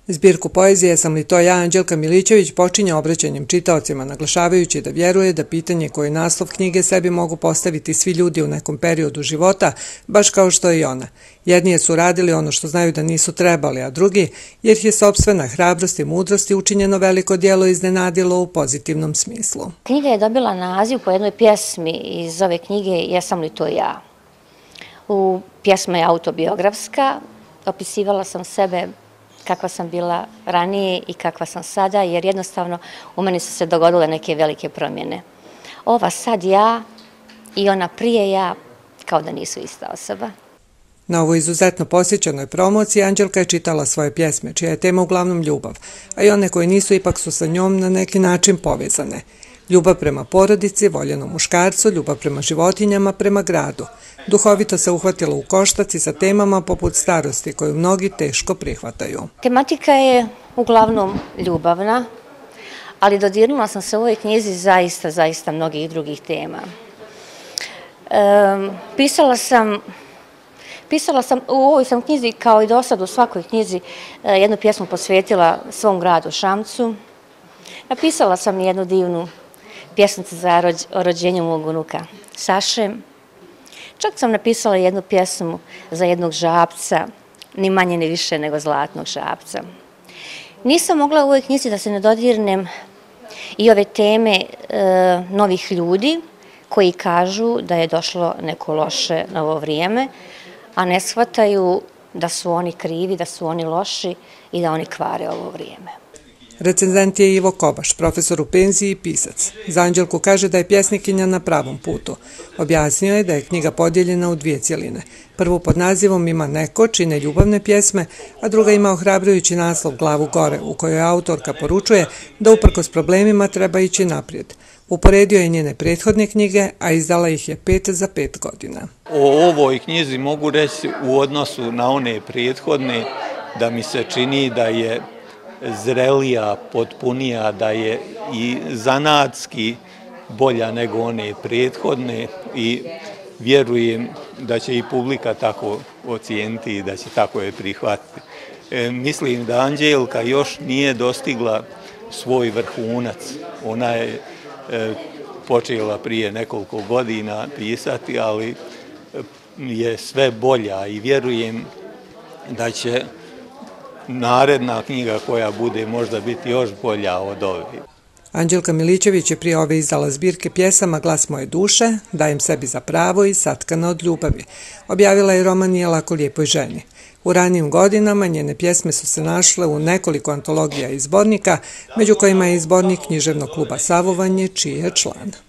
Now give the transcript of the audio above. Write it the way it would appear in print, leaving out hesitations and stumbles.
Zbirku poezije Sam li to ja Anđelka Milićević počinje obraćanjem čitaocima, naglašavajući da vjeruje da pitanje koje naslov knjige sebi mogu postaviti svi ljudi u nekom periodu života, baš kao što i ona. Jedni su radili ono što znaju da nisu trebali, a drugi, jer je sopstvena hrabrost i mudrost i učinjeno veliko djelo iznenadilo u pozitivnom smislu. Knjiga je dobila naziv po jednoj pjesmi iz ove knjige Jesam li to ja. Pjesma je autobiografska, opisivala sam sebe kakva sam bila ranije i kakva sam sada, jer jednostavno u meni su se dogodile neke velike promjene. Ova sad ja i ona prije ja kao da nisu ista osoba. Na ovoj izuzetno posjećenoj promociji Anđelka je čitala svoje pjesme, čija je tema uglavnom ljubav, a i one koje nisu ipak su sa njom na neki način povezane. Ljubav prema porodici, voljenom muškarcu, ljubav prema životinjama, prema gradu. Duhovito se uhvatila u koštac i sa temama poput starosti koju mnogi teško prihvataju. Tematika je uglavnom ljubavna, ali dodirnula sam se u ovoj knjizi zaista mnogih drugih tema. Pisala sam u ovoj sam knjizi, kao i do sad u svakoj knjizi, jednu pjesmu posvetila svom gradu Šamcu. Napisala sam jednu divnu pjesmicu o rođenju mog unuka Saše. Čak sam napisala jednu pjesmu za jednog žabca, ni manje ni više nego zlatnog žabca. Nisam mogla u ovoj knjizi da se ne dodirnem i ove teme novih ljudi koji kažu da je došlo neko loše novo vrijeme, a ne shvataju da su oni krivi, da su oni loši i da oni kvare ovo vrijeme. Recenzent je Ivo Kobaš, profesor u penziji i pisac. Za Anđelku kaže da je pjesnikinja na pravom putu. Objasnio je da je knjiga podijeljena u dvije cjeline. Prvu pod nazivom Ima neko, čine ljubavne pjesme, a druga ima ohrabrujući naslov Glavu gore, u kojoj autorka poručuje da uprkos problemima treba ići naprijed. Uporedio je njene prethodne knjige, a izdala ih je 5 za 5 godina. O ovoj knjizi mogu reći u odnosu na one prethodne da mi se čini da je zrelija, potpunija, da je i zanatski bolja nego one prethodne i vjerujem da će i publika tako ocijeniti i da će tako je prihvatiti. Mislim da Anđelka još nije dostigla svoj vrhunac. Ona je počela prije nekoliko godina pisati, ali je sve bolja i vjerujem da će naredna knjiga koja bude možda biti još bolja od ove. Anđelka Milićević je prije ove izdala zbirke pjesama Glas moje duše, Dajem sebi za pravo i Satkana od ljubavi. Objavila je roman Nije lako lijepoj ženi. U ranijim godinama njene pjesme su se našle u nekoliko antologija i zbornika, među kojima je i zbornik književnog kluba Savovanje, čiji je član.